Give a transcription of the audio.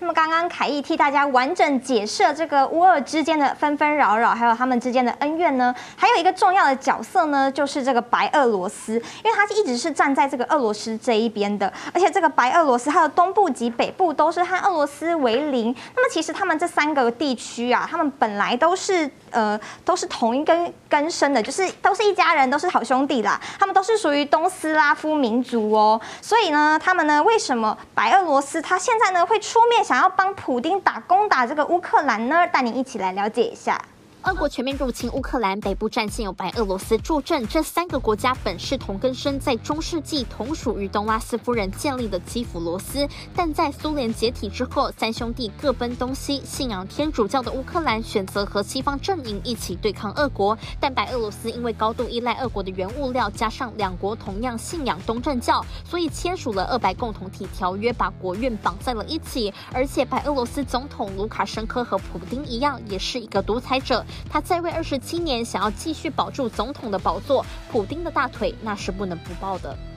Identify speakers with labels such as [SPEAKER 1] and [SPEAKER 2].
[SPEAKER 1] 那么刚刚凯毅替大家完整解释了这个乌俄之间的纷纷扰扰，还有他们之间的恩怨呢，还有一个重要的角色呢，就是这个白俄罗斯，因为他一直是站在这个俄罗斯这一边的，而且这个白俄罗斯它的东部及北部都是和俄罗斯为邻。那么其实他们这3个地区啊，他们本来都是同一根生的，就是都是一家人，都是好兄弟啦。他们都是属于东斯拉夫民族哦，所以呢，他们呢，为什么白俄罗斯他现在呢会出面想要帮普丁攻打这个乌克兰呢？带您一起来了解一下。
[SPEAKER 2] 俄国全面入侵乌克兰，北部战线有白俄罗斯助阵，这3个国家本是同根生，在中世纪同属于东拉斯夫人建立的基辅罗斯，但在苏联解体之后，3兄弟各奔东西，信仰天主教的乌克兰选择和西方阵营一起对抗俄国，但白俄罗斯因为高度依赖俄国的原物料，加上2国同样信仰东正教，所以签署了俄白共同体条约，把国运绑在了一起。而且白俄罗斯总统卢卡申科和普丁一样，也是一个独裁者。他在位27年，想要继续保住总统的宝座，普丁的大腿那是不能不抱的。